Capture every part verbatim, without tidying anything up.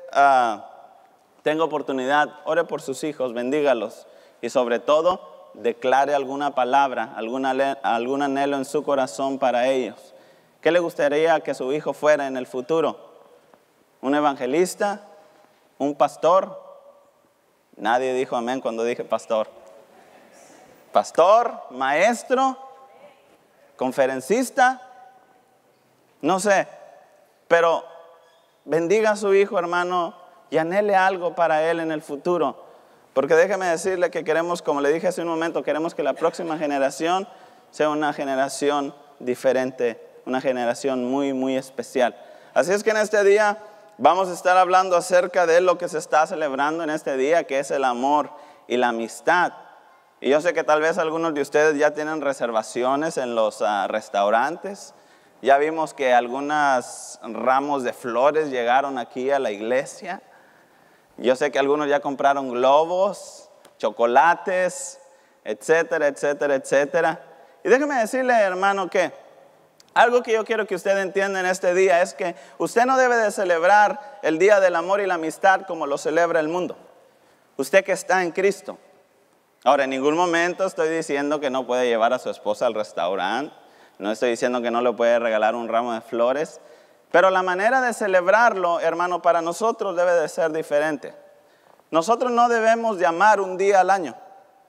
uh, tenga oportunidad, ore por sus hijos, bendígalos y sobre todo declare alguna palabra, alguna, algún anhelo en su corazón para ellos. ¿Qué le gustaría que su hijo fuera en el futuro? ¿Un evangelista? ¿Un pastor? Nadie dijo amén cuando dije pastor. ¿Pastor? ¿Maestro? ¿Conferencista? No sé, pero bendiga a su hijo, hermano, y anhele algo para él en el futuro. Porque déjeme decirle que queremos, como le dije hace un momento, queremos que la próxima generación sea una generación diferente, una generación muy, muy especial. Así es que en este día vamos a estar hablando acerca de lo que se está celebrando en este día, que es el amor y la amistad. Y yo sé que tal vez algunos de ustedes ya tienen reservaciones en los uh, restaurantes. Ya vimos que algunos ramos de flores llegaron aquí a la iglesia. Yo sé que algunos ya compraron globos, chocolates, etcétera, etcétera, etcétera. Y déjeme decirle, hermano, que algo que yo quiero que usted entienda en este día es que usted no debe de celebrar el Día del Amor y la Amistad como lo celebra el mundo. Usted que está en Cristo. Ahora, en ningún momento estoy diciendo que no puede llevar a su esposa al restaurante. No estoy diciendo que no le puede regalar un ramo de flores. Pero la manera de celebrarlo, hermano, para nosotros debe de ser diferente. Nosotros no debemos de amar un día al año.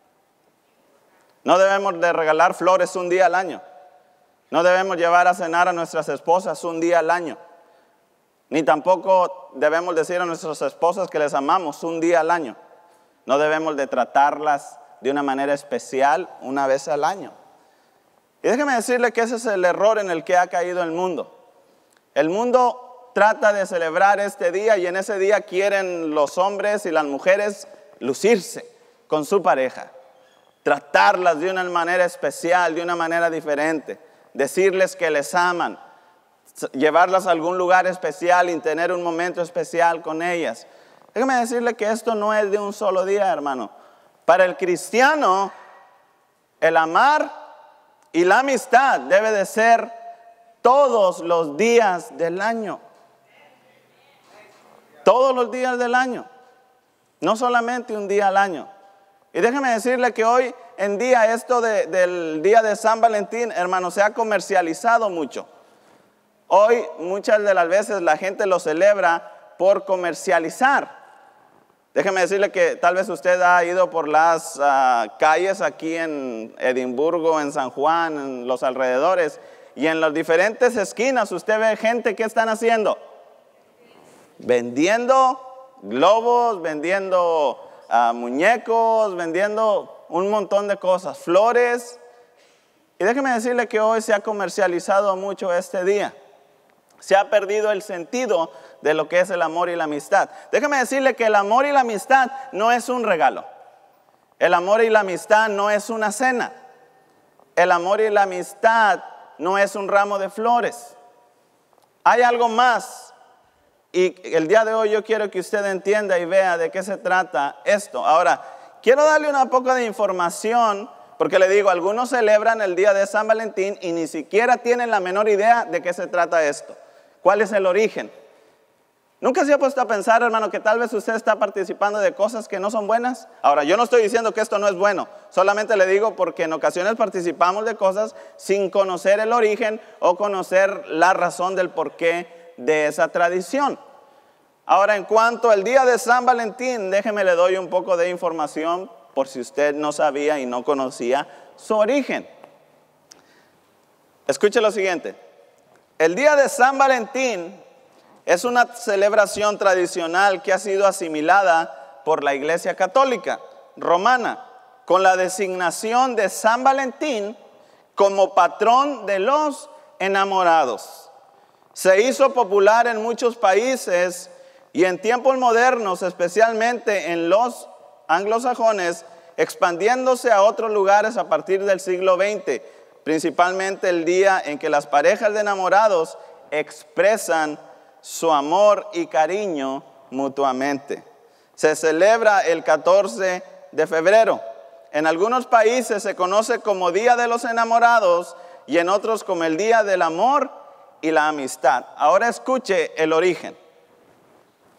No debemos de regalar flores un día al año. No debemos llevar a cenar a nuestras esposas un día al año. Ni tampoco debemos decir a nuestras esposas que les amamos un día al año. No debemos de tratarlas de una manera especial una vez al año. Y déjeme decirle que ese es el error en el que ha caído el mundo. El mundo trata de celebrar este día y en ese día quieren los hombres y las mujeres lucirse con su pareja. Tratarlas de una manera especial, de una manera diferente. Decirles que les aman. Llevarlas a algún lugar especial y tener un momento especial con ellas. Déjeme decirle que esto no es de un solo día, hermano. Para el cristiano, el amar y la amistad debe de ser todos los días del año. Todos los días del año. No solamente un día al año. Y déjeme decirle que hoy en día esto de, del día de San Valentín, hermano, se ha comercializado mucho. Hoy muchas de las veces la gente lo celebra por comercializar. Déjeme decirle que tal vez usted ha ido por las uh, calles aquí en Edimburgo, en San Juan, en los alrededores, y en las diferentes esquinas usted ve gente que están haciendo. Vendiendo globos, vendiendo uh, muñecos, vendiendo un montón de cosas, flores. Y déjeme decirle que hoy se ha comercializado mucho este día. Se ha perdido el sentido de lo que es el amor y la amistad. Déjeme decirle que el amor y la amistad no es un regalo. El amor y la amistad no es una cena. El amor y la amistad no es un ramo de flores. Hay algo más. Y el día de hoy yo quiero que usted entienda y vea de qué se trata esto. Ahora, quiero darle una poco de información, porque le digo, algunos celebran el día de San Valentín y ni siquiera tienen la menor idea de qué se trata esto. ¿Cuál es el origen? ¿Nunca se ha puesto a pensar, hermano, que tal vez usted está participando de cosas que no son buenas? Ahora, yo no estoy diciendo que esto no es bueno. Solamente le digo porque en ocasiones participamos de cosas sin conocer el origen o conocer la razón del porqué de esa tradición. Ahora, en cuanto al día de San Valentín, déjeme le doy un poco de información por si usted no sabía y no conocía su origen. Escuche lo siguiente. El día de San Valentín es una celebración tradicional que ha sido asimilada por la Iglesia Católica Romana con la designación de San Valentín como patrón de los enamorados. Se hizo popular en muchos países y en tiempos modernos, especialmente en los anglosajones, expandiéndose a otros lugares a partir del siglo veinte, principalmente el día en que las parejas de enamorados expresan su amor y cariño mutuamente. Se celebra el catorce de febrero. En algunos países se conoce como Día de los Enamorados y en otros como el Día del Amor y la Amistad. Ahora escuche el origen.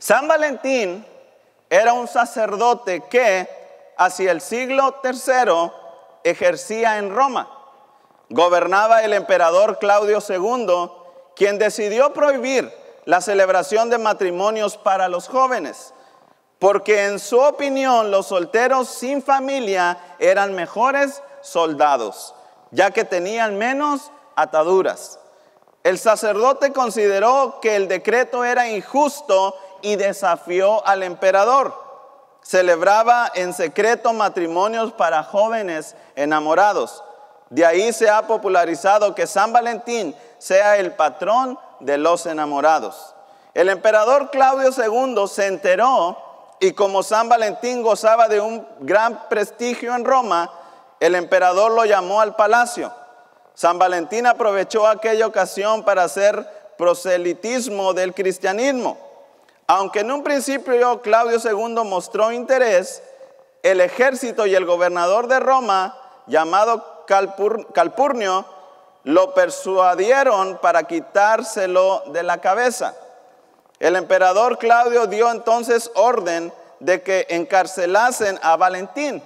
San Valentín era un sacerdote que hacia el siglo tercero ejercía en Roma. Gobernaba el emperador Claudio segundo, quien decidió prohibir la celebración de matrimonios para los jóvenes, porque en su opinión los solteros sin familia eran mejores soldados, ya que tenían menos ataduras. El sacerdote consideró que el decreto era injusto y desafió al emperador. Celebraba en secreto matrimonios para jóvenes enamorados. De ahí se ha popularizado que San Valentín sea el patrón de los enamorados. El emperador Claudio segundo se enteró, y como San Valentín gozaba de un gran prestigio en Roma, el emperador lo llamó al palacio. San Valentín aprovechó aquella ocasión para hacer proselitismo del cristianismo. Aunque en un principio Claudio segundo mostró interés, el ejército y el gobernador de Roma, llamado Calpur- Calpurnio, lo persuadieron para quitárselo de la cabeza. El emperador Claudio dio entonces orden de que encarcelasen a Valentín.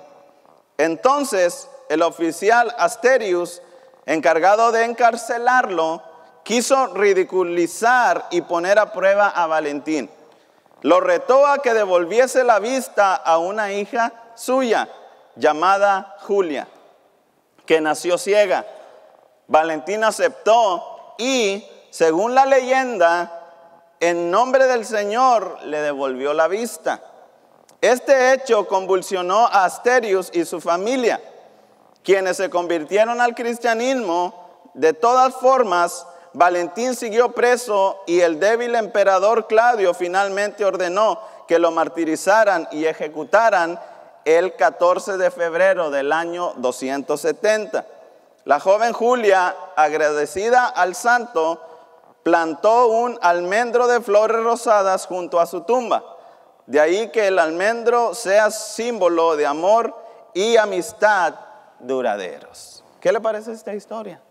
Entonces el oficial Asterius, encargado de encarcelarlo, quiso ridiculizar y poner a prueba a Valentín. Lo retó a que devolviese la vista a una hija suya, llamada Julia, que nació ciega. Valentín aceptó y, según la leyenda, en nombre del Señor le devolvió la vista. Este hecho convulsionó a Asterius y su familia, quienes se convirtieron al cristianismo. De todas formas, Valentín siguió preso y el débil emperador Claudio finalmente ordenó que lo martirizaran y ejecutaran el catorce de febrero del año doscientos setenta. La joven Julia, agradecida al santo, plantó un almendro de flores rosadas junto a su tumba. De ahí que el almendro sea símbolo de amor y amistad duraderos. ¿Qué le parece esta historia?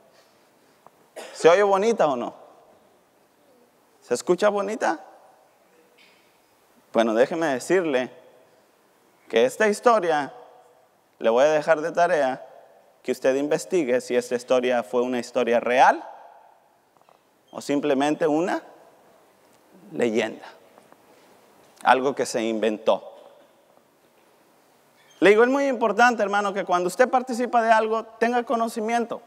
¿Se oye bonita o no? ¿Se escucha bonita? Bueno, déjeme decirle que esta historia, le voy a dejar de tarea que usted investigue si esta historia fue una historia real o simplemente una leyenda, algo que se inventó. Le digo, es muy importante, hermano, que cuando usted participa de algo, tenga conocimiento.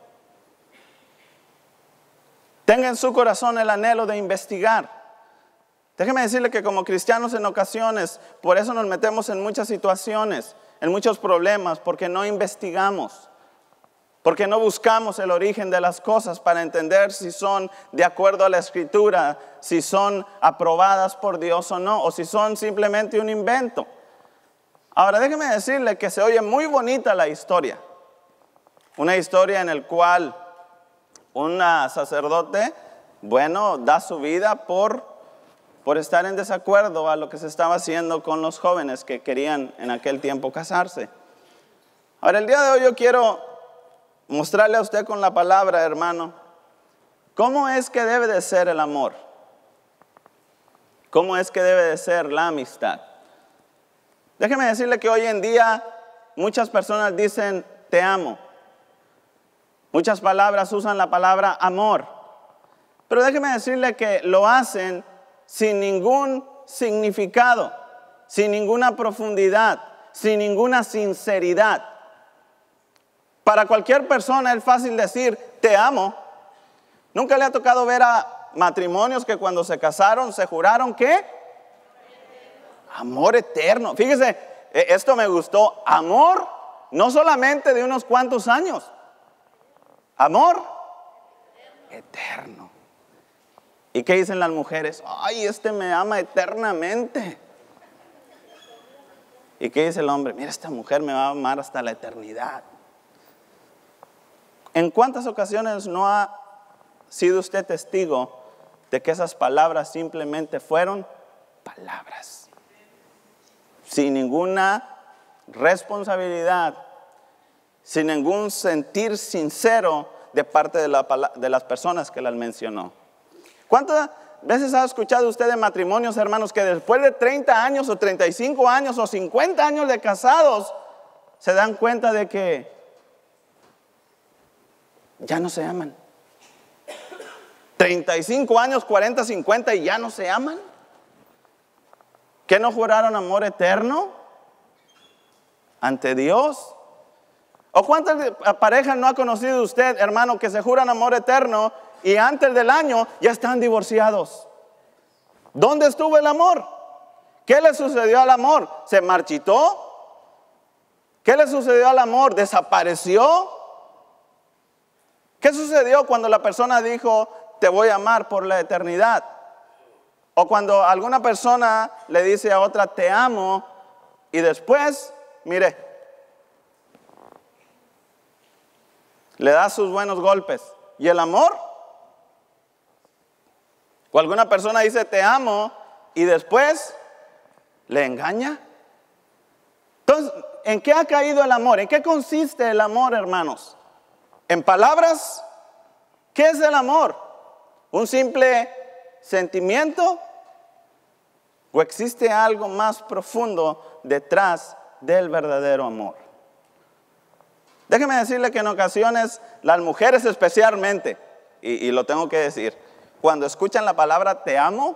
Tenga en su corazón el anhelo de investigar. Déjeme decirle que como cristianos en ocasiones, por eso nos metemos en muchas situaciones, en muchos problemas, porque no investigamos. Porque no buscamos el origen de las cosas para entender si son de acuerdo a la Escritura, si son aprobadas por Dios o no, o si son simplemente un invento. Ahora déjeme decirle que se oye muy bonita la historia. Una historia en la cual un sacerdote, bueno, da su vida por, por estar en desacuerdo a lo que se estaba haciendo con los jóvenes que querían en aquel tiempo casarse. Ahora el día de hoy yo quiero mostrarle a usted con la palabra, hermano, cómo es que debe de ser el amor. Cómo es que debe de ser la amistad. Déjeme decirle que hoy en día muchas personas dicen te amo. Muchas palabras usan la palabra amor. Pero déjeme decirle que lo hacen sin ningún significado, sin ninguna profundidad, sin ninguna sinceridad. Para cualquier persona es fácil decir, te amo. ¿Nunca le ha tocado ver a matrimonios que cuando se casaron se juraron qué? Amor eterno. Fíjese, esto me gustó. Amor no solamente de unos cuantos años. Amor eterno. ¿Y qué dicen las mujeres? Ay, este me ama eternamente. ¿Y qué dice el hombre? Mira, esta mujer me va a amar hasta la eternidad. ¿En cuántas ocasiones no ha sido usted testigo de que esas palabras simplemente fueron palabras? Sin ninguna responsabilidad, sin ningún sentir sincero de parte de, la, de las personas que las mencionó. ¿Cuántas veces ha escuchado usted de matrimonios, hermanos, que después de treinta años o treinta y cinco años o cincuenta años de casados, se dan cuenta de que ya no se aman. treinta y cinco años, cuarenta, cincuenta y ya no se aman. ¿Qué no juraron amor eterno ante Dios? ¿O cuántas parejas no ha conocido usted, hermano, que se juran amor eterno y antes del año ya están divorciados? ¿Dónde estuvo el amor? ¿Qué le sucedió al amor? ¿Se marchitó? ¿Qué le sucedió al amor? ¿Desapareció? ¿Qué sucedió cuando la persona dijo, te voy a amar por la eternidad? O cuando alguna persona le dice a otra, te amo, y después, mire, le da sus buenos golpes. ¿Y el amor? O alguna persona dice, te amo, y después le engaña. Entonces, ¿en qué ha caído el amor? ¿En qué consiste el amor, hermanos? ¿En palabras? ¿Qué es el amor? ¿Un simple sentimiento? ¿O existe algo más profundo detrás del verdadero amor? Déjeme decirle que en ocasiones, las mujeres especialmente, y, y lo tengo que decir, cuando escuchan la palabra te amo,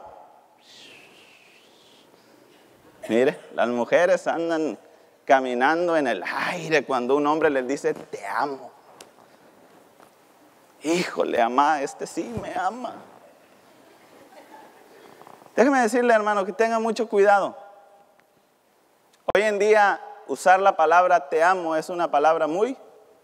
mire, las mujeres andan caminando en el aire cuando un hombre les dice te amo. Híjole, ama, este sí me ama. Déjeme decirle, hermano, que tenga mucho cuidado. Hoy en día, usar la palabra te amo es una palabra muy,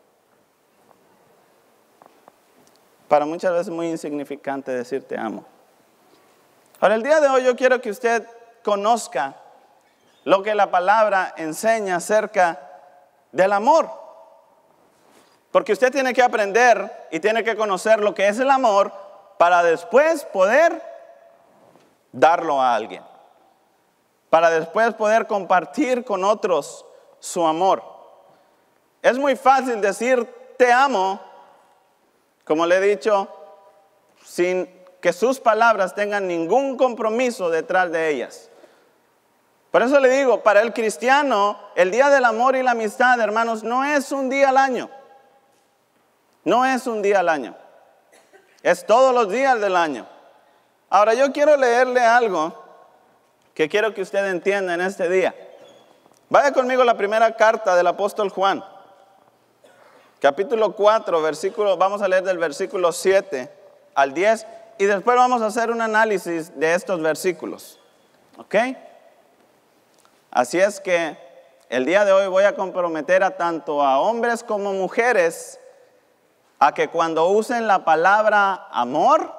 para muchas veces muy insignificante decir te amo. Ahora, el día de hoy yo quiero que usted conozca lo que la palabra enseña acerca del amor. Porque usted tiene que aprender y tiene que conocer lo que es el amor para después poder darlo a alguien. Para después poder compartir con otros su amor. Es muy fácil decir te amo, como le he dicho, sin que sus palabras tengan ningún compromiso detrás de ellas. Por eso le digo, para el cristiano, el día del amor y la amistad, hermanos, no es un día al año. No es un día al año. Es todos los días del año. Ahora yo quiero leerle algo que quiero que usted entienda en este día. Vaya conmigo a la primera carta del apóstol Juan. Capítulo cuatro, versículo, vamos a leer del versículo siete al diez. Y después vamos a hacer un análisis de estos versículos. ¿Ok? Así es que el día de hoy voy a comprometer a tanto a hombres como mujeres a que cuando usen la palabra amor,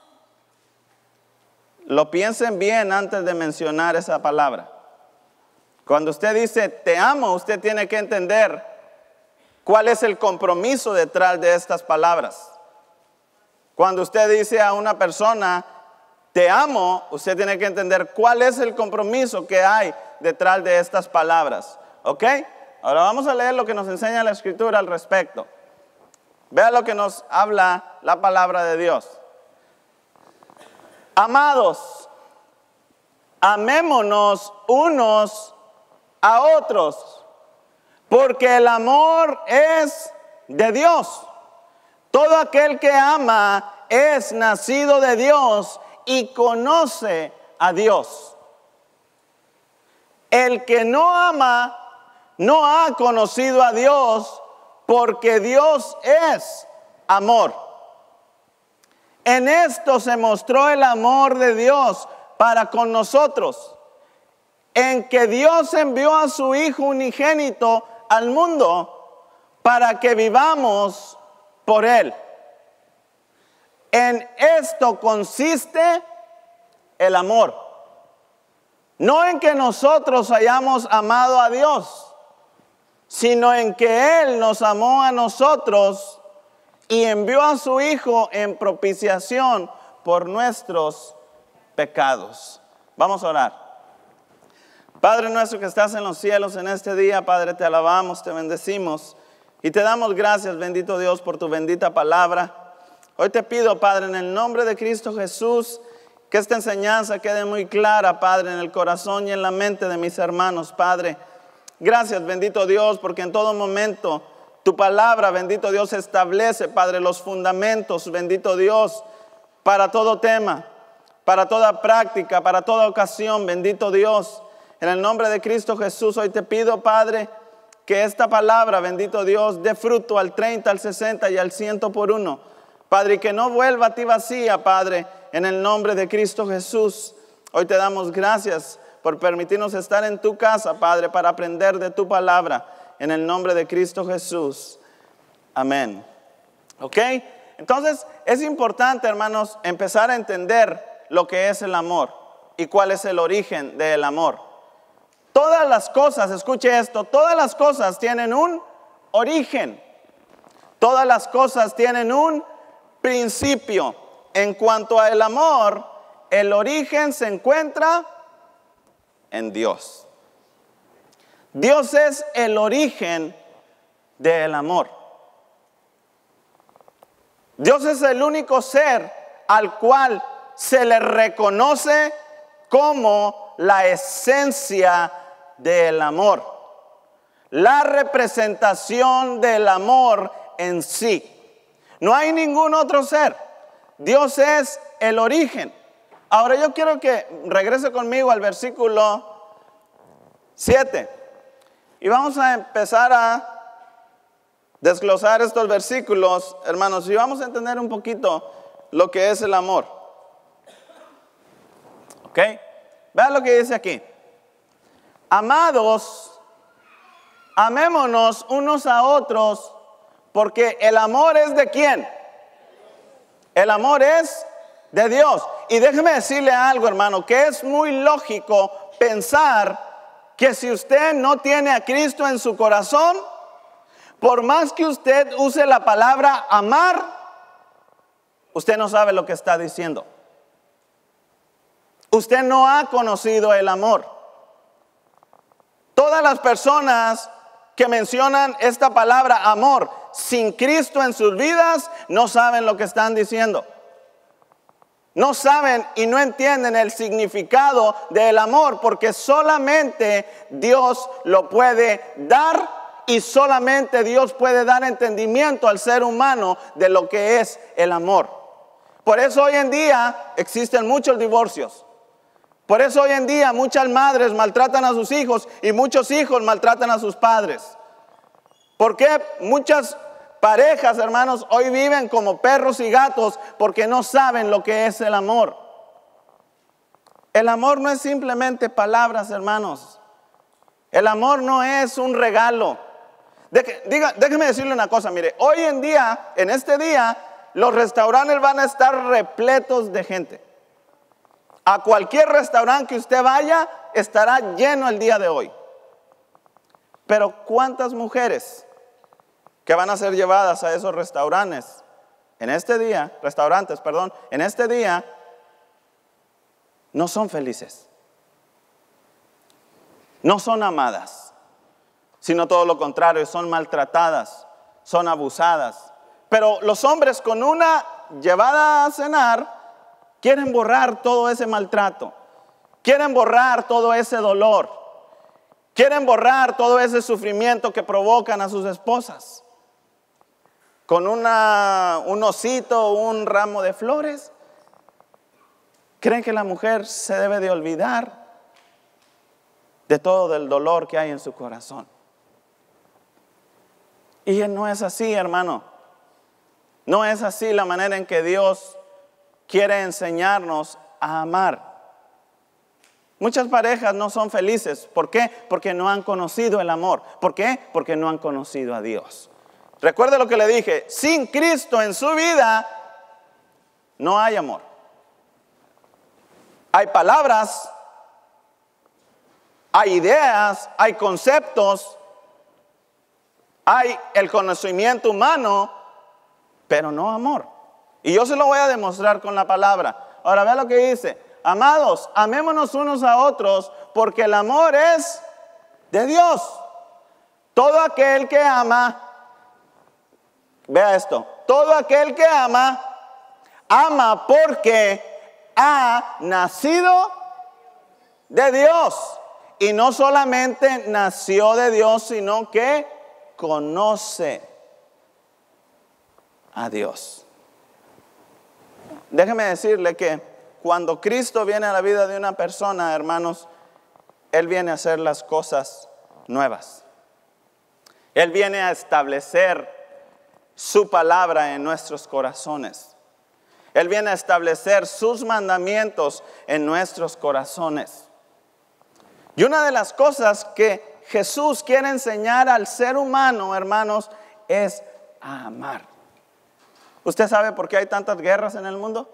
lo piensen bien antes de mencionar esa palabra. Cuando usted dice te amo, usted tiene que entender cuál es el compromiso detrás de estas palabras. Cuando usted dice a una persona te amo, usted tiene que entender cuál es el compromiso que hay detrás de estas palabras. ¿Ok? Ahora vamos a leer lo que nos enseña la Escritura al respecto. Vea lo que nos habla la palabra de Dios. Amados, amémonos unos a otros, porque el amor es de Dios. Todo aquel que ama es nacido de Dios y conoce a Dios. El que no ama no ha conocido a Dios, porque Dios es amor. En esto se mostró el amor de Dios para con nosotros, en que Dios envió a su Hijo unigénito al mundo para que vivamos por Él. En esto consiste el amor. No en que nosotros hayamos amado a Dios, sino en que Él nos amó a nosotros y envió a su Hijo en propiciación por nuestros pecados. Vamos a orar. Padre nuestro que estás en los cielos, en este día, Padre, te alabamos, te bendecimos y te damos gracias, bendito Dios, por tu bendita palabra. Hoy te pido, Padre, en el nombre de Cristo Jesús, Que esta enseñanza quede muy clara, Padre, en el corazón y en la mente de mis hermanos, Padre. Gracias, bendito Dios, porque en todo momento tu palabra, bendito Dios, establece, Padre, los fundamentos, bendito Dios, para todo tema, para toda práctica, para toda ocasión, bendito Dios. En el nombre de Cristo Jesús, hoy te pido, Padre, que esta palabra, bendito Dios, dé fruto al treinta, al sesenta y al ciento por uno. Padre, y que no vuelva a ti vacía, Padre, en el nombre de Cristo Jesús. Hoy te damos gracias por permitirnos estar en tu casa, Padre, para aprender de tu palabra. En el nombre de Cristo Jesús. Amén. ¿Ok? Entonces, es importante, hermanos, empezar a entender lo que es el amor y cuál es el origen del amor. Todas las cosas, escuche esto, todas las cosas tienen un origen. Todas las cosas tienen un principio. En cuanto al amor, el origen se encuentra en Dios. Dios es el origen del amor. Dios es el único ser al cual se le reconoce como la esencia del amor, la representación del amor en sí. No hay ningún otro ser. Dios es el origen. Ahora yo quiero que regrese conmigo al versículo siete. Y vamos a empezar a desglosar estos versículos, hermanos, y vamos a entender un poquito lo que es el amor. ¿Ok? Vean lo que dice aquí. Amados, amémonos unos a otros, porque el amor es ¿de quién? El amor es de Dios. Y déjeme decirle algo, hermano, que es muy lógico pensar que si usted no tiene a Cristo en su corazón, por más que usted use la palabra amar, usted no sabe lo que está diciendo. Usted no ha conocido el amor. Todas las personas que mencionan esta palabra amor sin Cristo en sus vidas no saben lo que están diciendo. No saben y no entienden el significado del amor, porque solamente Dios lo puede dar y solamente Dios puede dar entendimiento al ser humano de lo que es el amor. Por eso hoy en día existen muchos divorcios. Por eso hoy en día muchas madres maltratan a sus hijos y muchos hijos maltratan a sus padres. Porque muchas parejas, hermanos, hoy viven como perros y gatos porque no saben lo que es el amor. El amor no es simplemente palabras, hermanos. El amor no es un regalo. De, diga, déjeme decirle una cosa, mire, hoy en día, en este día, los restaurantes van a estar repletos de gente. A cualquier restaurante que usted vaya, estará lleno el día de hoy. Pero ¿cuántas mujeres que van a ser llevadas a esos restaurantes en este día, restaurantes, perdón, en este día, no son felices? No son amadas, sino todo lo contrario, son maltratadas, son abusadas. Pero los hombres con una llevada a cenar quieren borrar todo ese maltrato, quieren borrar todo ese dolor, quieren borrar todo ese sufrimiento que provocan a sus esposas. Con una, un osito, un ramo de flores, creen que la mujer se debe de olvidar de todo el dolor que hay en su corazón. Y no es así, hermano. No es así la manera en que Dios quiere enseñarnos a amar. Muchas parejas no son felices. ¿Por qué? Porque no han conocido el amor. ¿Por qué? Porque no han conocido a Dios. Recuerde lo que le dije, sin Cristo en su vida no hay amor. Hay palabras, hay ideas, hay conceptos, hay el conocimiento humano, pero no amor. Y yo se lo voy a demostrar con la palabra. Ahora vea lo que dice. Amados, amémonos unos a otros, porque el amor es de Dios. Todo aquel que ama, vea esto, todo aquel que ama, ama porque ha nacido de Dios. Y no solamente nació de Dios, sino que conoce a Dios. Déjeme decirle que cuando Cristo viene a la vida de una persona, hermanos, Él viene a hacer las cosas nuevas. Él viene a establecer su palabra en nuestros corazones. Él viene a establecer sus mandamientos en nuestros corazones. Y una de las cosas que Jesús quiere enseñar al ser humano, hermanos, es a amar. ¿Usted sabe por qué hay tantas guerras en el mundo?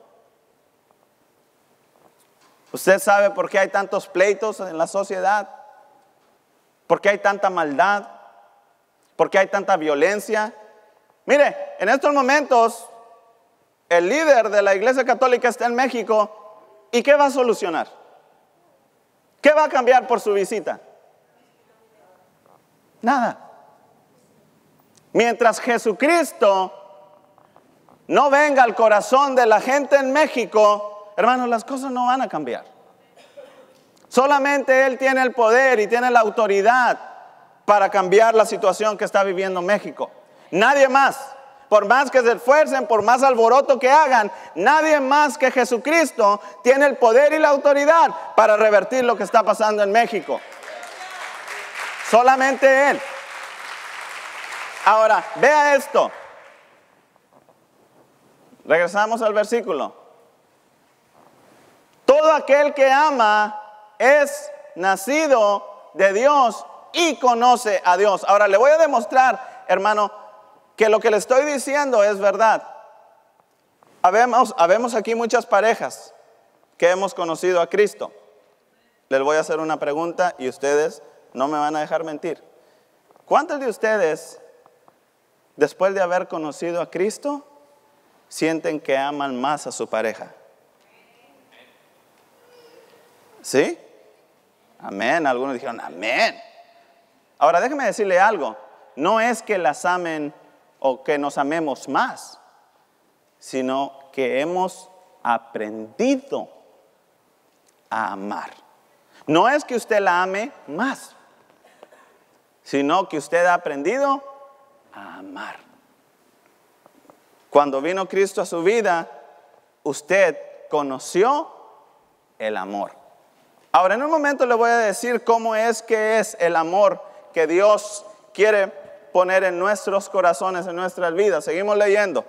¿Usted sabe por qué hay tantos pleitos en la sociedad? ¿Por qué hay tanta maldad? ¿Por qué hay tanta violencia? Mire, en estos momentos, el líder de la Iglesia Católica está en México. ¿Y qué va a solucionar? ¿Qué va a cambiar por su visita? Nada. Mientras Jesucristo no venga al corazón de la gente en México, hermanos, las cosas no van a cambiar. Solamente Él tiene el poder y tiene la autoridad para cambiar la situación que está viviendo México. Nadie más. Por más que se esfuercen, por más alboroto que hagan, nadie más que Jesucristo tiene el poder y la autoridad para revertir lo que está pasando en México. Solamente Él. Ahora, vea esto. Regresamos al versículo. Todo aquel que ama es nacido de Dios y conoce a Dios. Ahora, le voy a demostrar, hermano, que lo que le estoy diciendo es verdad. Habemos, habemos aquí muchas parejas que hemos conocido a Cristo. Les voy a hacer una pregunta y ustedes no me van a dejar mentir. ¿Cuántos de ustedes, después de haber conocido a Cristo, sienten que aman más a su pareja? ¿Sí? Amén. Algunos dijeron amén. Ahora déjeme decirle algo. No es que las amen o que nos amemos más, sino que hemos aprendido a amar. No es que usted la ame más, sino que usted ha aprendido a amar. Cuando vino Cristo a su vida, usted conoció el amor. Ahora, en un momento le voy a decir cómo es que es el amor que Dios quiere poner en nuestros corazones, en nuestras vidas. Seguimos leyendo.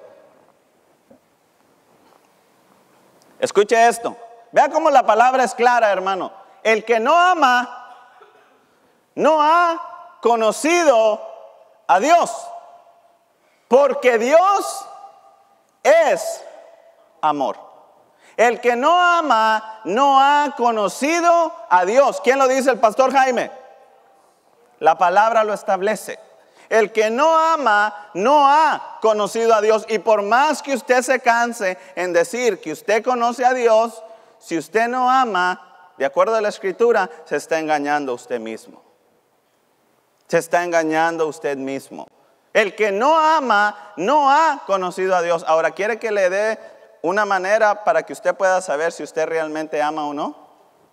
Escuche esto. Vea cómo la palabra es clara, hermano. El que no ama, no ha conocido a Dios, porque Dios es amor. El que no ama, no ha conocido a Dios. ¿Quién lo dice? El pastor Jaime. La palabra lo establece. El que no ama, no ha conocido a Dios. Y por más que usted se canse en decir que usted conoce a Dios, si usted no ama, de acuerdo a la Escritura, se está engañando a usted mismo. Se está engañando a usted mismo. El que no ama, no ha conocido a Dios. Ahora, ¿quiere que le dé una manera para que usted pueda saber si usted realmente ama o no?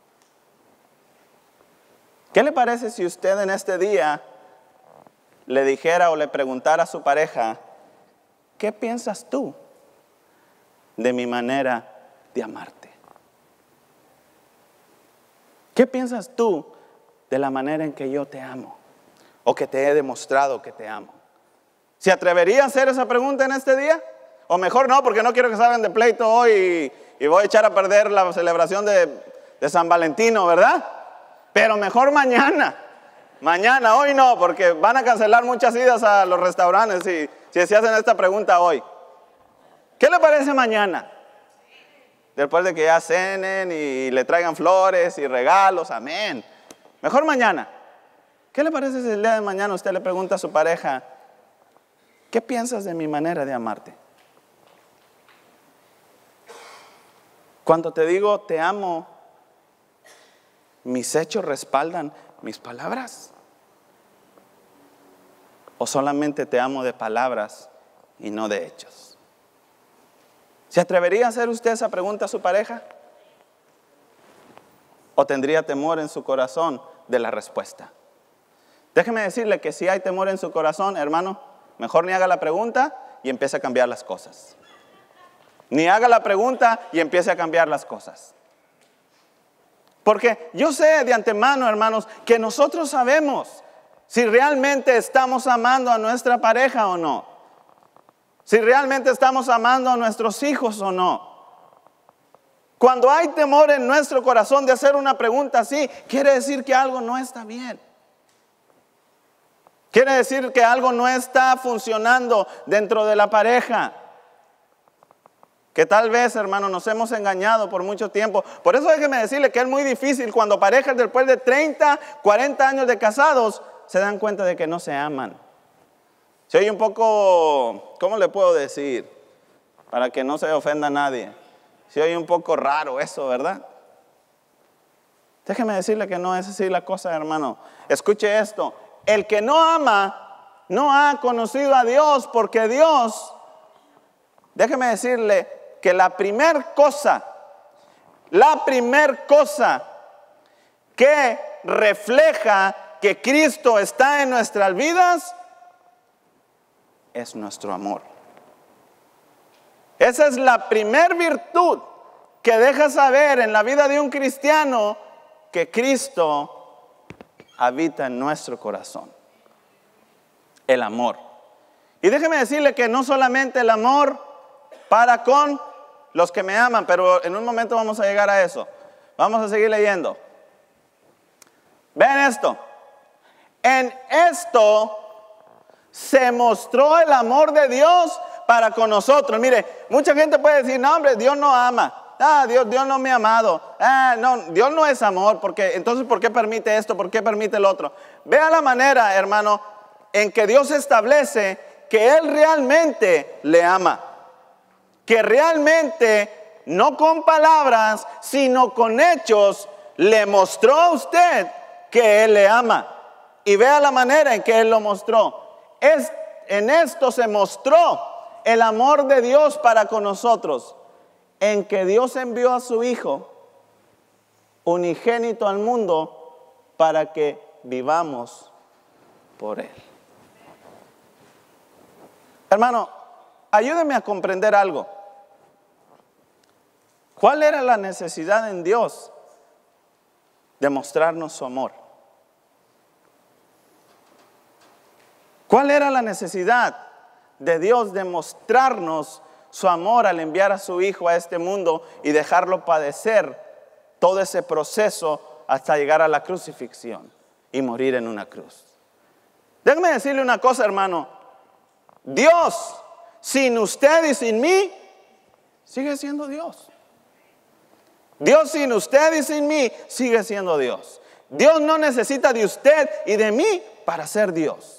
¿Qué le parece si usted en este día le dijera o le preguntara a su pareja, ¿qué piensas tú de mi manera de amarte? ¿Qué piensas tú de la manera en que yo te amo o que te he demostrado que te amo? ¿Se atrevería a hacer esa pregunta en este día? O mejor no, porque no quiero que salgan de pleito hoy y, y voy a echar a perder la celebración de, de San Valentino, ¿verdad? Pero mejor mañana. Mañana, hoy no, porque van a cancelar muchas idas a los restaurantes si, si se hacen esta pregunta hoy. ¿Qué le parece mañana? Después de que ya cenen y le traigan flores y regalos, amén. Mejor mañana. ¿Qué le parece si el día de mañana usted le pregunta a su pareja, ¿qué piensas de mi manera de amarte? Cuando te digo te amo, ¿mis hechos respaldan mis palabras? ¿O solamente te amo de palabras y no de hechos? ¿Se atrevería a hacer usted esa pregunta a su pareja? ¿O tendría temor en su corazón de la respuesta? Déjeme decirle que si hay temor en su corazón, hermano, mejor ni haga la pregunta y empiece a cambiar las cosas. Ni haga la pregunta y empiece a cambiar las cosas. Porque yo sé de antemano, hermanos, que nosotros sabemos si realmente estamos amando a nuestra pareja o no. Si realmente estamos amando a nuestros hijos o no. Cuando hay temor en nuestro corazón de hacer una pregunta así, quiere decir que algo no está bien. Quiere decir que algo no está funcionando dentro de la pareja. Que tal vez, hermano, nos hemos engañado por mucho tiempo. Por eso déjeme decirle que es muy difícil cuando parejas después de treinta, cuarenta años de casados se dan cuenta de que no se aman. Se oye un poco, ¿cómo le puedo decir? Para que no se ofenda a nadie. Se oye un poco raro eso, ¿verdad? Déjeme decirle que no es así la cosa, hermano. Escuche esto. El que no ama no ha conocido a Dios, porque Dios, déjeme decirle que la primer cosa, la primer cosa que refleja que Cristo está en nuestras vidas es nuestro amor. Esa es la primer virtud que deja saber en la vida de un cristiano que Cristo habita en nuestro corazón. El amor. Y déjeme decirle que no solamente el amor para con los que me aman, pero en un momento vamos a llegar a eso. Vamos a seguir leyendo. Ven esto. En esto se mostró el amor de Dios para con nosotros. Mire, mucha gente puede decir, no hombre, Dios no ama. Ah, Dios, Dios no me ha amado. Ah, no, Dios no es amor. Porque, entonces, ¿por qué permite esto? ¿Por qué permite el otro? Vea la manera, hermano, en que Dios establece que Él realmente le ama. Que realmente, no con palabras, sino con hechos, le mostró a usted que Él le ama. Y vea la manera en que Él lo mostró. Es, en esto se mostró el amor de Dios para con nosotros, en que Dios envió a su Hijo unigénito al mundo para que vivamos por Él. Hermano, ayúdeme a comprender algo. ¿Cuál era la necesidad en Dios de mostrarnos su amor? ¿Cuál era la necesidad de Dios de mostrarnos su amor al enviar a su Hijo a este mundo y dejarlo padecer todo ese proceso hasta llegar a la crucifixión y morir en una cruz? Déjame decirle una cosa, hermano. Dios, sin usted y sin mí, sigue siendo Dios. Dios sin usted y sin mí, sigue siendo Dios. Dios no necesita de usted y de mí para ser Dios.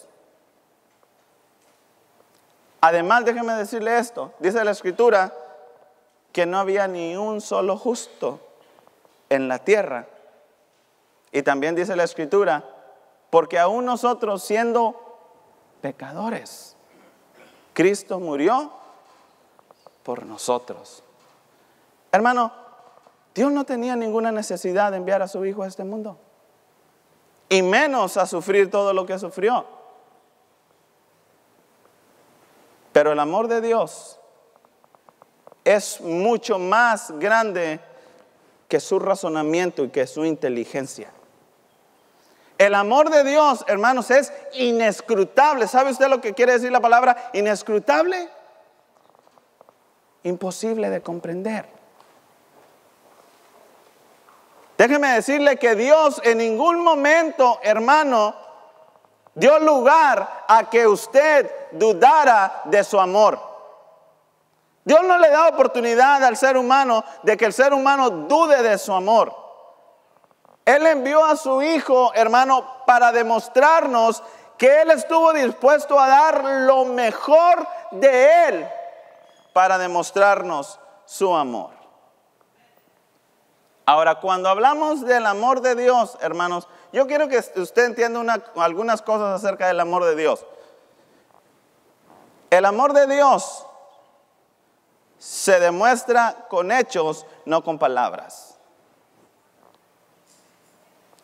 Además, déjeme decirle esto. Dice la Escritura que no había ni un solo justo en la tierra. Y también dice la Escritura, porque aún nosotros siendo pecadores, Cristo murió por nosotros. Hermano, Dios no tenía ninguna necesidad de enviar a su Hijo a este mundo. Y menos a sufrir todo lo que sufrió. Pero el amor de Dios es mucho más grande que su razonamiento y que su inteligencia. El amor de Dios, hermanos, es inescrutable. ¿Sabe usted lo que quiere decir la palabra inescrutable? Imposible de comprender. Déjeme decirle que Dios en ningún momento, hermano, dio lugar a que usted dudara de su amor. Dios no le da oportunidad al ser humano de que el ser humano dude de su amor. Él envió a su Hijo, hermano, para demostrarnos que Él estuvo dispuesto a dar lo mejor de Él para demostrarnos su amor. Ahora, cuando hablamos del amor de Dios, hermanos, yo quiero que usted entienda una, algunas cosas acerca del amor de Dios. El amor de Dios se demuestra con hechos, no con palabras.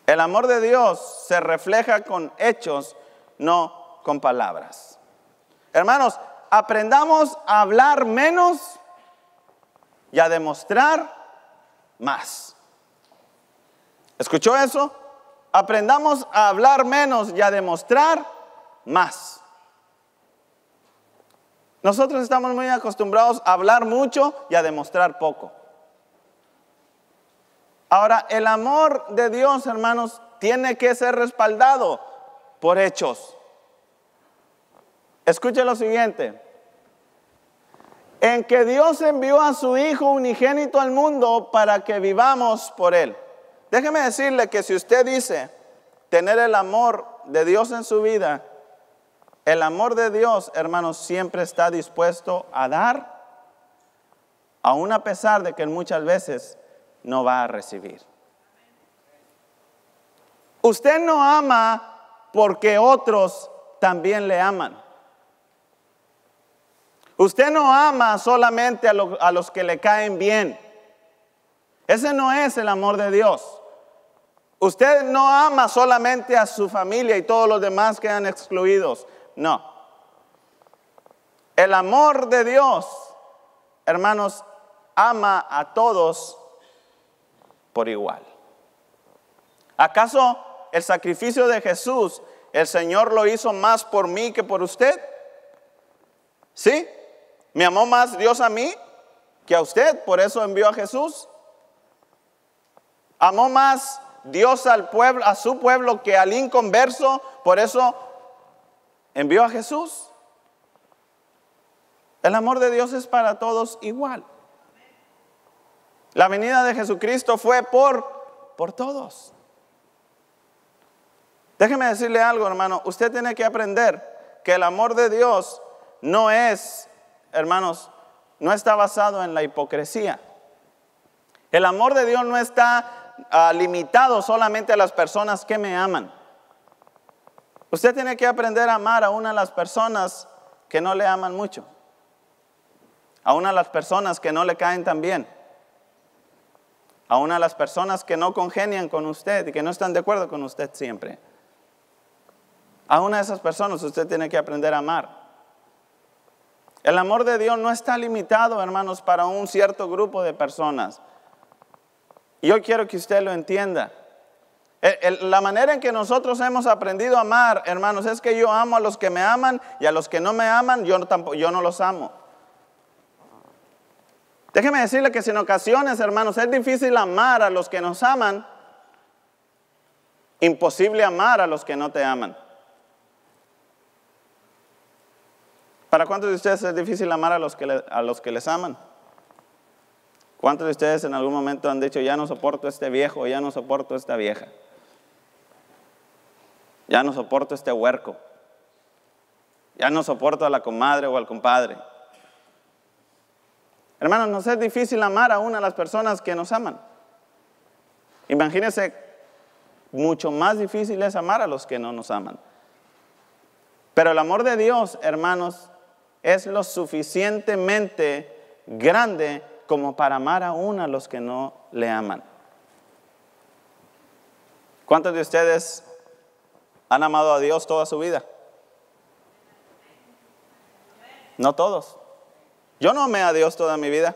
El amor de Dios se refleja con hechos, no con palabras. Hermanos, aprendamos a hablar menos y a demostrar más. ¿Escuchó eso? Aprendamos a hablar menos y a demostrar más. Nosotros estamos muy acostumbrados a hablar mucho y a demostrar poco. Ahora, el amor de Dios, hermanos, tiene que ser respaldado por hechos. Escuche lo siguiente. En que Dios envió a su Hijo unigénito al mundo para que vivamos por Él. Déjeme decirle que si usted dice tener el amor de Dios en su vida, el amor de Dios, hermanos, siempre está dispuesto a dar, aun a pesar de que muchas veces no va a recibir. Usted no ama porque otros también le aman. Usted no ama solamente a, lo, a los que le caen bien. Ese no es el amor de Dios. Usted no ama solamente a su familia y todos los demás quedan excluidos. No. El amor de Dios, hermanos, ama a todos por igual. ¿Acaso el sacrificio de Jesús, el Señor lo hizo más por mí que por usted? ¿Sí? ¿Me amó más Dios a mí que a usted? Por eso envió a Jesús. ¿Amó más Dios al pueblo, a su pueblo que al inconverso? Por eso envió a Jesús. El amor de Dios es para todos igual. La venida de Jesucristo fue por, por todos. Déjeme decirle algo, hermano. Usted tiene que aprender que el amor de Dios no es, hermanos, no está basado en la hipocresía. El amor de Dios no está uh, limitado solamente a las personas que me aman. Usted tiene que aprender a amar a una de las personas que no le aman mucho, a una de las personas que no le caen tan bien, a una de las personas que no congenian con usted y que no están de acuerdo con usted siempre. A una de esas personas usted tiene que aprender a amar. El amor de Dios no está limitado, hermanos, para un cierto grupo de personas. Y yo quiero que usted lo entienda. El, el, la manera en que nosotros hemos aprendido a amar, hermanos, es que yo amo a los que me aman y a los que no me aman, yo no, tampoco, yo no los amo. Déjeme decirle que si en ocasiones, hermanos, es difícil amar a los que nos aman, imposible amar a los que no te aman. ¿Para cuántos de ustedes es difícil amar a los que, le, a los que les aman? ¿Cuántos de ustedes en algún momento han dicho, ya no soporto a este viejo, ya no soporto a esta vieja? Ya no soporto a este huerco. Ya no soporto a la comadre o al compadre. Hermanos, nos es difícil amar a una de las personas que nos aman. Imagínense, mucho más difícil es amar a los que no nos aman. Pero el amor de Dios, hermanos, es lo suficientemente grande como para amar aún a los que no le aman. ¿Cuántos de ustedes han amado a Dios toda su vida? No todos. Yo no amé a Dios toda mi vida.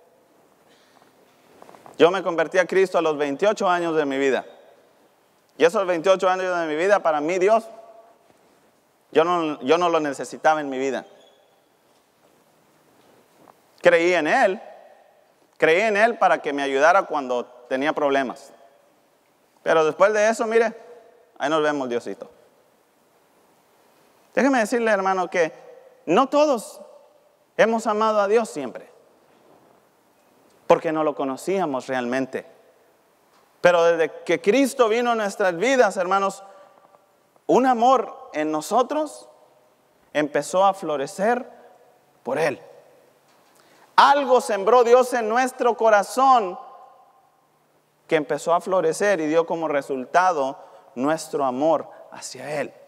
Yo me convertí a Cristo a los veintiocho años de mi vida. Y esos veintiocho años de mi vida, para mí Dios, yo no, yo no lo necesitaba en mi vida. Creí en Él. Creí en Él para que me ayudara cuando tenía problemas. Pero después de eso, mire, ahí nos vemos, Diosito. Déjeme decirle, hermano, que no todos hemos amado a Dios siempre, porque no lo conocíamos realmente. Pero desde que Cristo vino a nuestras vidas, hermanos, un amor en nosotros empezó a florecer por Él. Algo sembró Dios en nuestro corazón que empezó a florecer y dio como resultado nuestro amor hacia Él.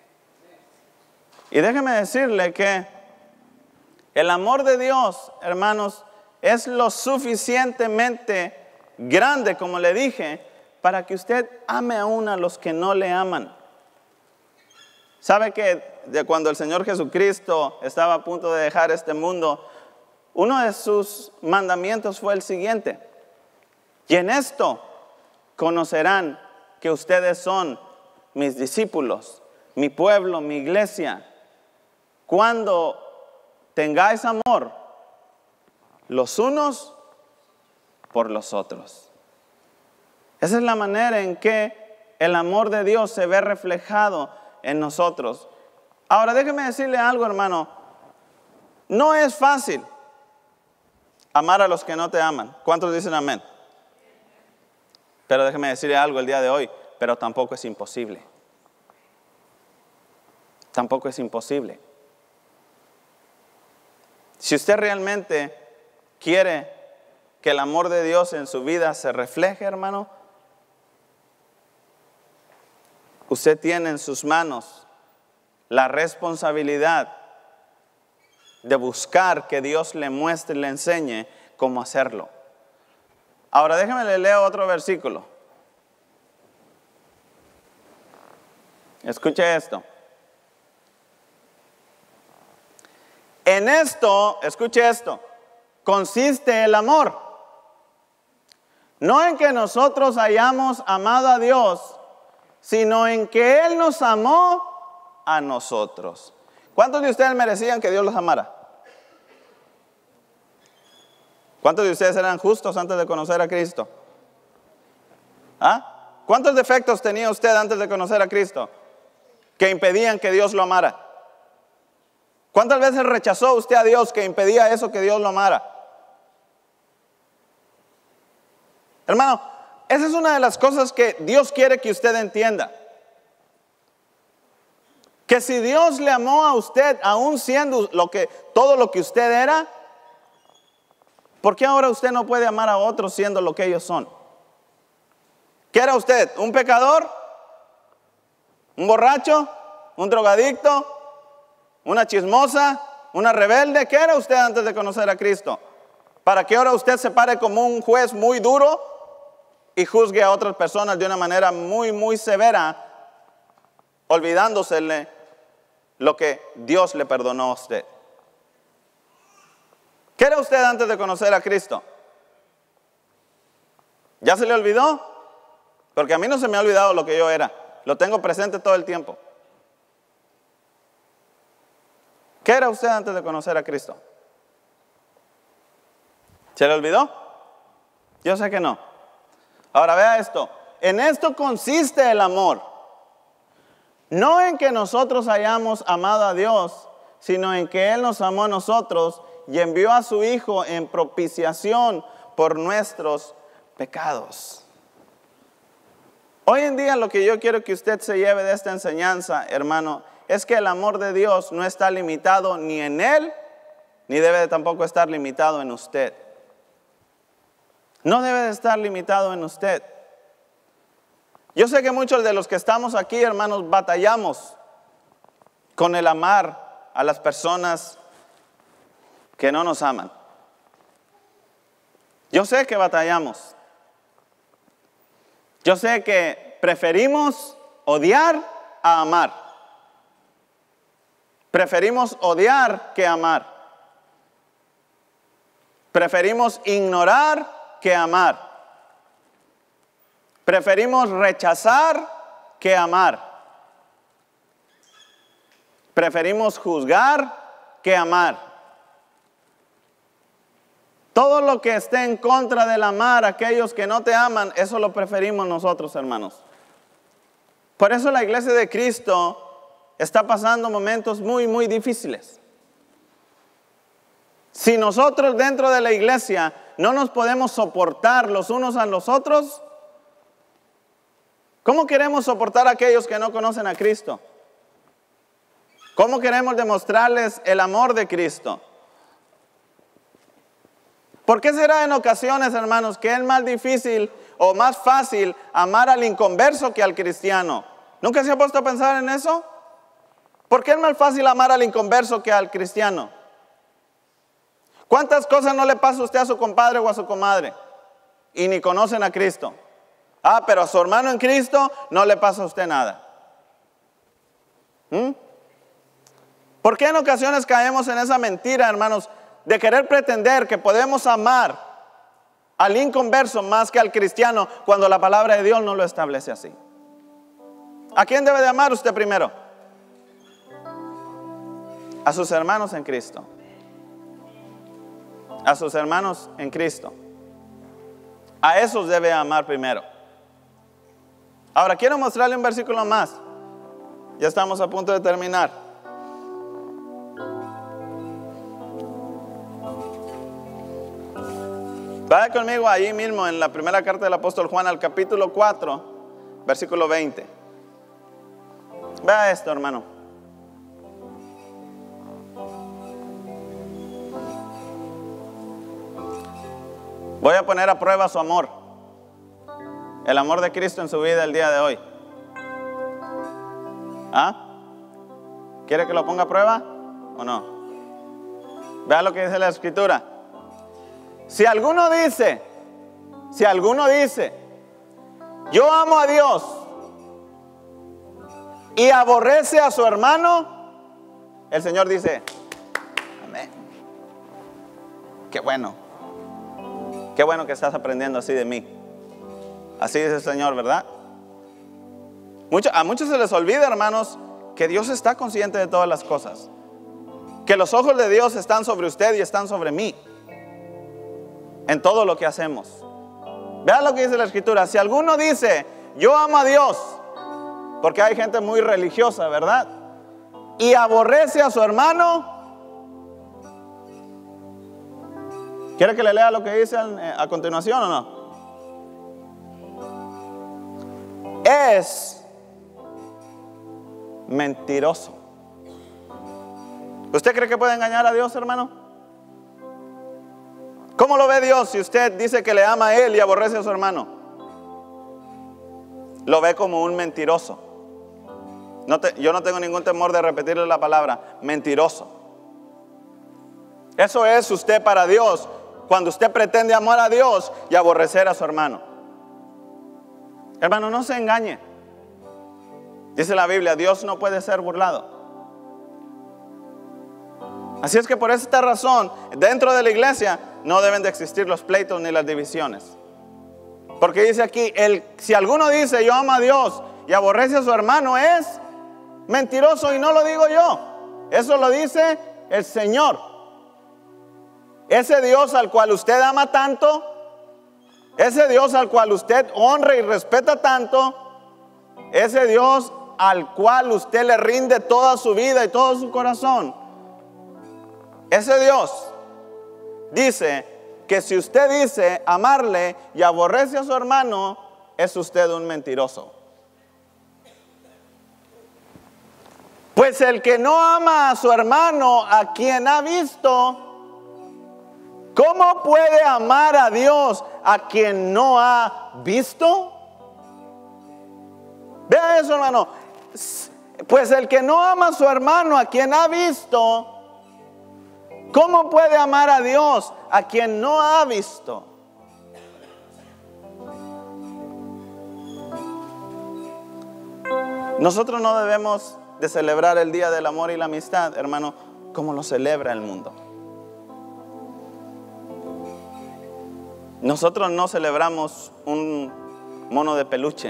Y déjeme decirle que el amor de Dios, hermanos, es lo suficientemente grande, como le dije, para que usted ame aún a los que no le aman. ¿Sabe que de cuando el Señor Jesucristo estaba a punto de dejar este mundo, uno de sus mandamientos fue el siguiente: y en esto conocerán que ustedes son mis discípulos, mi pueblo, mi iglesia, cuando tengáis amor los unos por los otros. Esa es la manera en que el amor de Dios se ve reflejado en nosotros. Ahora déjeme decirle algo, hermano. No es fácil amar a los que no te aman. ¿Cuántos dicen amén? Pero déjeme decirle algo el día de hoy, pero tampoco es imposible. Tampoco es imposible. Si usted realmente quiere que el amor de Dios en su vida se refleje, hermano, usted tiene en sus manos la responsabilidad de buscar que Dios le muestre y le enseñe cómo hacerlo. Ahora déjeme le leo otro versículo. Escuche esto. En esto, escuche esto, consiste el amor. No en que nosotros hayamos amado a Dios, sino en que Él nos amó a nosotros. ¿Cuántos de ustedes merecían que Dios los amara? ¿Cuántos de ustedes eran justos antes de conocer a Cristo? ¿Ah? ¿Cuántos defectos tenía usted antes de conocer a Cristo que impedían que Dios lo amara? ¿Cuántas veces rechazó usted a Dios que impedía eso, que Dios lo amara? Hermano, esa es una de las cosas que Dios quiere que usted entienda. Que si Dios le amó a usted, aún siendo lo que, todo lo que usted era, ¿por qué ahora usted no puede amar a otros siendo lo que ellos son? ¿Qué era usted? ¿Un pecador? ¿Un borracho? ¿Un drogadicto? ¿Una chismosa? ¿Una rebelde? ¿Qué era usted antes de conocer a Cristo? ¿Para que ahora usted se pare como un juez muy duro y juzgue a otras personas de una manera muy, muy severa, olvidándosele lo que Dios le perdonó a usted? ¿Qué era usted antes de conocer a Cristo? ¿Ya se le olvidó? Porque a mí no se me ha olvidado lo que yo era. Lo tengo presente todo el tiempo. ¿Qué era usted antes de conocer a Cristo? ¿Se le olvidó? Yo sé que no. Ahora vea esto. En esto consiste el amor. No en que nosotros hayamos amado a Dios, sino en que Él nos amó a nosotros y envió a su Hijo en propiciación por nuestros pecados. Hoy en día lo que yo quiero que usted se lleve de esta enseñanza, hermano, es que el amor de Dios no está limitado ni en Él, ni debe de tampoco estar limitado en usted. No debe de estar limitado en usted. Yo sé que muchos de los que estamos aquí, hermanos, batallamos con el amar a las personas que no nos aman. Yo sé que batallamos. Yo sé que preferimos odiar a amar. Preferimos odiar que amar. Preferimos ignorar que amar. Preferimos rechazar que amar. Preferimos juzgar que amar. Todo lo que esté en contra del amar a aquellos que no te aman, eso lo preferimos nosotros, hermanos. Por eso la iglesia de Cristo está pasando momentos muy, muy difíciles. Si nosotros dentro de la iglesia no nos podemos soportar los unos a los otros, ¿cómo queremos soportar a aquellos que no conocen a Cristo? ¿Cómo queremos demostrarles el amor de Cristo? ¿Por qué será en ocasiones, hermanos, que es más difícil o más fácil amar al inconverso que al cristiano? ¿Nunca se ha puesto a pensar en eso? ¿Por qué es más fácil amar al inconverso que al cristiano? ¿Cuántas cosas no le pasa a usted a su compadre o a su comadre y ni conocen a Cristo? Ah, pero a su hermano en Cristo no le pasa a usted nada. ¿Mm? ¿Por qué en ocasiones caemos en esa mentira, hermanos, de querer pretender que podemos amar al inconverso más que al cristiano cuando la palabra de Dios no lo establece así? ¿A quién debe de amar usted primero? A sus hermanos en Cristo. A sus hermanos en Cristo. A esos debe amar primero. Ahora quiero mostrarle un versículo más. Ya estamos a punto de terminar. Vaya conmigo ahí mismo en la primera carta del apóstol Juan al capítulo cuatro, versículo veinte. Vea esto, hermano. Voy a poner a prueba su amor. El amor de Cristo en su vida el día de hoy. ¿Ah? ¿Quiere que lo ponga a prueba o no? Vea lo que dice la Escritura. Si alguno dice, si alguno dice, yo amo a Dios y aborrece a su hermano, el Señor dice, amén. Qué bueno. Qué bueno que estás aprendiendo así de mí. Así dice el Señor, ¿verdad? Mucho, a muchos se les olvida, hermanos, que Dios está consciente de todas las cosas. Que los ojos de Dios están sobre usted y están sobre mí. En todo lo que hacemos. Vean lo que dice la Escritura. Si alguno dice, yo amo a Dios, porque hay gente muy religiosa, ¿verdad? Y aborrece a su hermano. ¿Quiere que le lea lo que dice a continuación o no? Es mentiroso. ¿Usted cree que puede engañar a Dios, hermano? ¿Cómo lo ve Dios si usted dice que le ama a Él y aborrece a su hermano? Lo ve como un mentiroso. No te, yo no tengo ningún temor de repetirle la palabra, mentiroso. Eso es usted para Dios, cuando usted pretende amar a Dios y aborrecer a su hermano. Hermano, no se engañe. Dice la Biblia, Dios no puede ser burlado. Así es que por esta razón, dentro de la iglesia no deben de existir los pleitos ni las divisiones. Porque dice aquí, el, si alguno dice yo amo a Dios y aborrece a su hermano, es mentiroso, y no lo digo yo. Eso lo dice el Señor. Ese Dios al cual usted ama tanto, ese Dios al cual usted honra y respeta tanto, ese Dios al cual usted le rinde toda su vida y todo su corazón, ese Dios dice que si usted dice amarle y aborrece a su hermano, es usted un mentiroso. Pues el que no ama a su hermano, a quien ha visto, ¿cómo puede amar a Dios a quien no ha visto? Vea eso, hermano. Pues el que no ama a su hermano, a quien ha visto, ¿cómo puede amar a Dios a quien no ha visto? Nosotros no debemos de celebrar el Día del Amor y la Amistad, hermano, como lo celebra el mundo. Nosotros no celebramos un mono de peluche,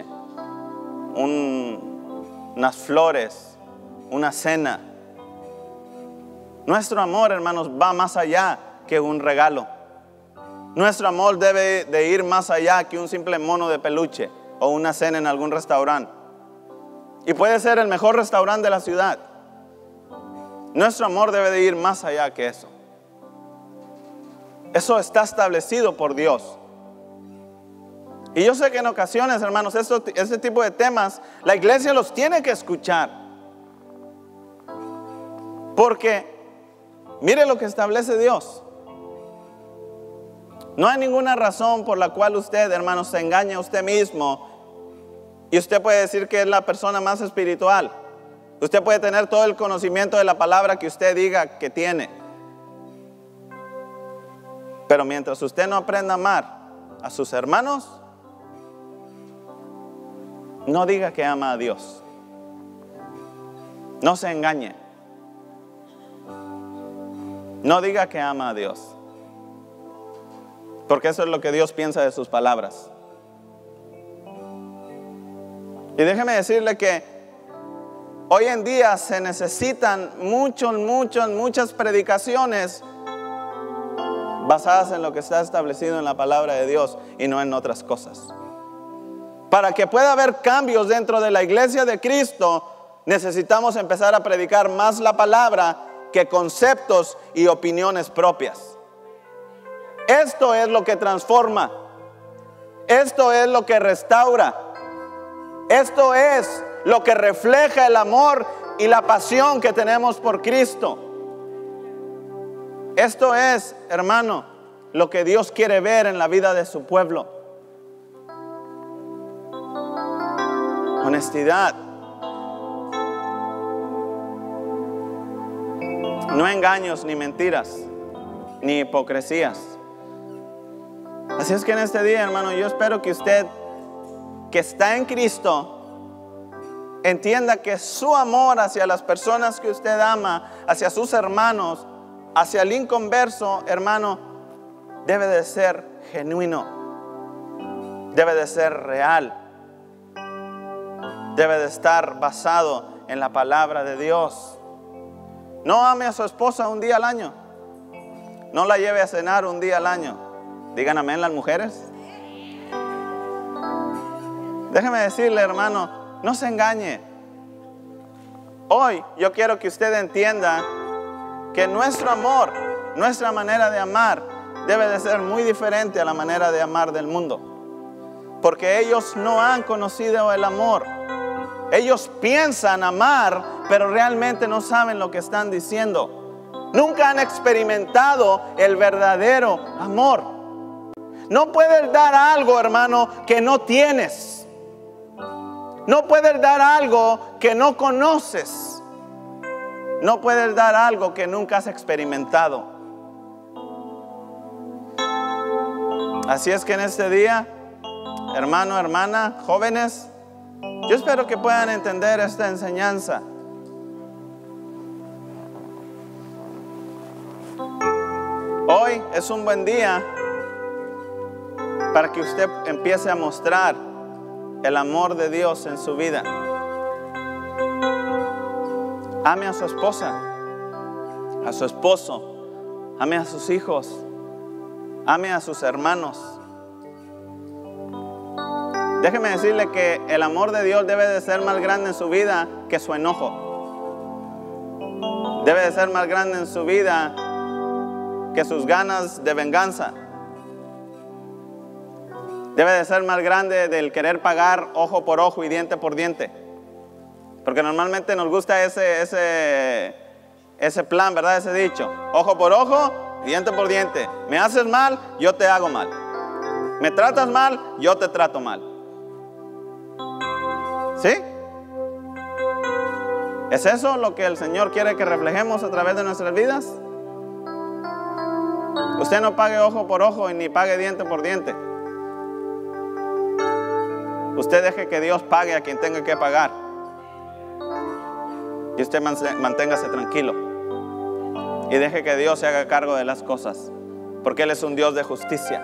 un, unas flores, una cena. Nuestro amor, hermanos, va más allá que un regalo. Nuestro amor debe de ir más allá que un simple mono de peluche o una cena en algún restaurante. Y puede ser el mejor restaurante de la ciudad. Nuestro amor debe de ir más allá que eso. Eso está establecido por Dios. Y yo sé que en ocasiones, hermanos, esto, este tipo de temas, la iglesia los tiene que escuchar. Porque mire lo que establece Dios. No hay ninguna razón por la cual usted, hermanos, se engañe a usted mismo. Y usted puede decir que es la persona más espiritual. Usted puede tener todo el conocimiento de la palabra que usted diga que tiene. Pero mientras usted no aprenda a amar a sus hermanos, no diga que ama a Dios. No se engañe. No diga que ama a Dios. Porque eso es lo que Dios piensa de sus palabras. Y déjeme decirle que hoy en día se necesitan muchos, muchos, muchas predicaciones basadas en lo que está establecido en la palabra de Dios y no en otras cosas. Para que pueda haber cambios dentro de la iglesia de Cristo, necesitamos empezar a predicar más la palabra que conceptos y opiniones propias. Esto es lo que transforma. Esto es lo que restaura. Esto es lo que refleja el amor y la pasión que tenemos por Cristo. Esto es, hermano, lo que Dios quiere ver en la vida de su pueblo. Honestidad. No engaños ni mentiras, ni hipocresías. Así es que en este día, hermano, yo espero que usted, que está en Cristo, entienda que su amor hacia las personas que usted ama, hacia sus hermanos, hacia el inconverso, hermano, debe de ser genuino, debe de ser real, debe de estar basado en la palabra de Dios. No ame a su esposa un día al año, no la lleve a cenar un día al año. Digan amén las mujeres. Déjeme decirle, hermano, no se engañe. Hoy yo quiero que usted entienda que nuestro amor, nuestra manera de amar debe de ser muy diferente a la manera de amar del mundo. Porque ellos no han conocido el amor. Ellos piensan amar, pero realmente no saben lo que están diciendo. Nunca han experimentado el verdadero amor. No puedes dar algo, hermano, que no tienes. No puedes dar algo que no conoces. No puedes dar algo que nunca has experimentado. Así es que en este día, hermano, hermana, jóvenes, yo espero que puedan entender esta enseñanza. Hoy es un buen día para que usted empiece a mostrar el amor de Dios en su vida. Ame a su esposa, a su esposo, ame a sus hijos, ame a sus hermanos. Déjeme decirle que el amor de Dios debe de ser más grande en su vida que su enojo. Debe de ser más grande en su vida que sus ganas de venganza. Debe de ser más grande del querer pagar ojo por ojo y diente por diente. Porque normalmente nos gusta ese, ese, ese plan, ¿verdad? Ese dicho. Ojo por ojo, diente por diente. Me haces mal, yo te hago mal. Me tratas mal, yo te trato mal. ¿Sí? ¿Es eso lo que el Señor quiere que reflejemos a través de nuestras vidas? Usted no pague ojo por ojo y ni pague diente por diente. Usted deje que Dios pague a quien tenga que pagar. Y usted manténgase tranquilo. Y deje que Dios se haga cargo de las cosas. Porque Él es un Dios de justicia.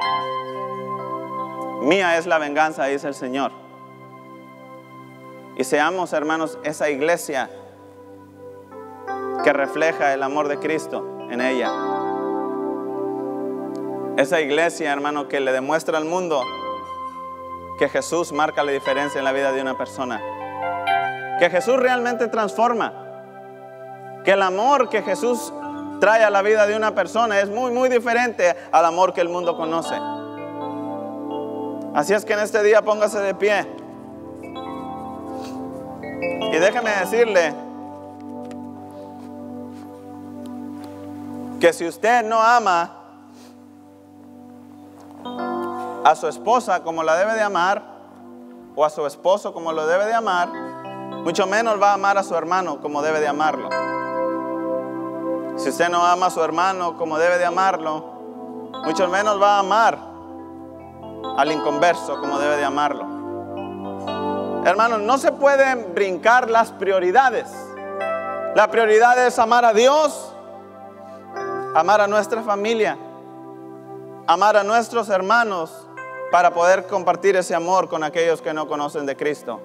Mía es la venganza, dice el Señor. Y seamos, hermanos, esa iglesia que refleja el amor de Cristo en ella. Esa iglesia, hermano, que le demuestra al mundo que Jesús marca la diferencia en la vida de una persona. Que Jesús realmente transforma. Que el amor que Jesús trae a la vida de una persona es muy, muy diferente al amor que el mundo conoce. Así es que en este día póngase de pie. Y déjeme decirle que si usted no ama a su esposa como la debe de amar, o a su esposo como lo debe de amar, mucho menos va a amar a su hermano como debe de amarlo. Si usted no ama a su hermano como debe de amarlo, mucho menos va a amar al inconverso como debe de amarlo. Hermanos, no se pueden brincar las prioridades. La prioridad es amar a Dios, amar a nuestra familia, amar a nuestros hermanos, para poder compartir ese amor con aquellos que no conocen de Cristo.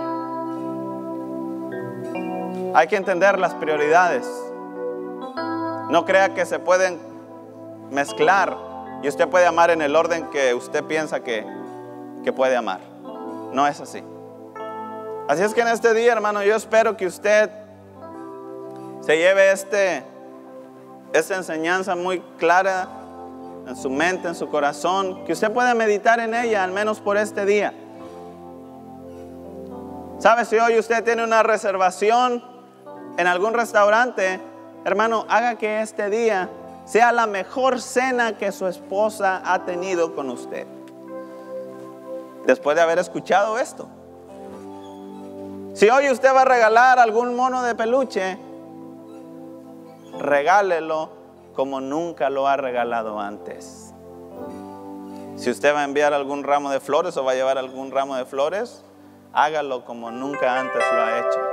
Hay que entender las prioridades. No crea que se pueden mezclar y usted puede amar en el orden que usted piensa que, que puede amar. No es así. Así es que en este día, hermano, yo espero que usted se lleve este, esta enseñanza muy clara en su mente, en su corazón, que usted pueda meditar en ella, al menos por este día. ¿Sabe? Si hoy usted tiene una reservación en algún restaurante, hermano, haga que este día sea la mejor cena que su esposa ha tenido con usted. Después de haber escuchado esto. Si hoy usted va a regalar algún mono de peluche, regálelo como nunca lo ha regalado antes. Si usted va a enviar algún ramo de flores o va a llevar algún ramo de flores, hágalo como nunca antes lo ha hecho.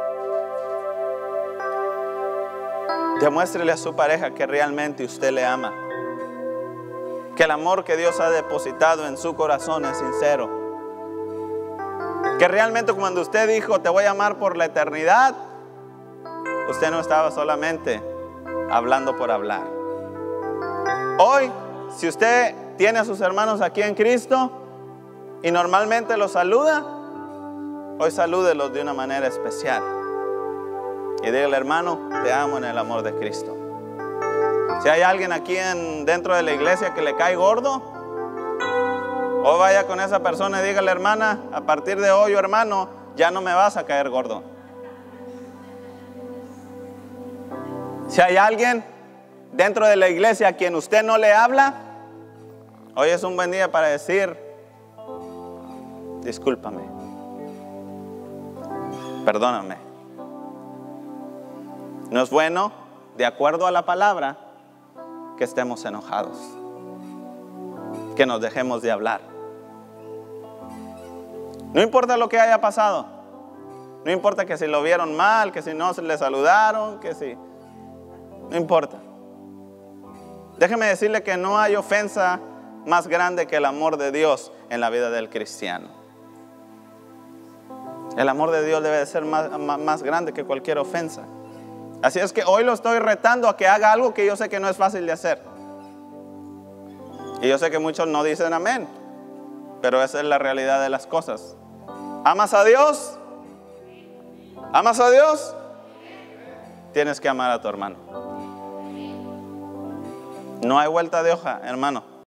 Demuéstrele a su pareja que realmente usted le ama, que el amor que Dios ha depositado en su corazón es sincero, que realmente cuando usted dijo te voy a amar por la eternidad, usted no estaba solamente hablando por hablar. Hoy, si usted tiene a sus hermanos aquí en Cristo y normalmente los saluda, hoy salúdelos de una manera especial y dígale: hermano, te amo en el amor de Cristo. Si hay alguien aquí en, dentro de la iglesia que le cae gordo, o vaya con esa persona y dígale: hermana, a partir de hoy, hermano, ya no me vas a caer gordo. Si hay alguien dentro de la iglesia a quien usted no le habla, hoy es un buen día para decir: discúlpame, perdóname. No es bueno, de acuerdo a la palabra, que estemos enojados, que nos dejemos de hablar. No importa lo que haya pasado, no importa que si lo vieron mal, que si no se le saludaron, que si... No importa. Déjeme decirle que no hay ofensa más grande que el amor de Dios en la vida del cristiano. El amor de Dios debe de ser más, más grande que cualquier ofensa. Así es que hoy lo estoy retando a que haga algo que yo sé que no es fácil de hacer. Y yo sé que muchos no dicen amén, pero esa es la realidad de las cosas. ¿Amas a Dios? ¿Amas a Dios? Tienes que amar a tu hermano. No hay vuelta de hoja, hermano.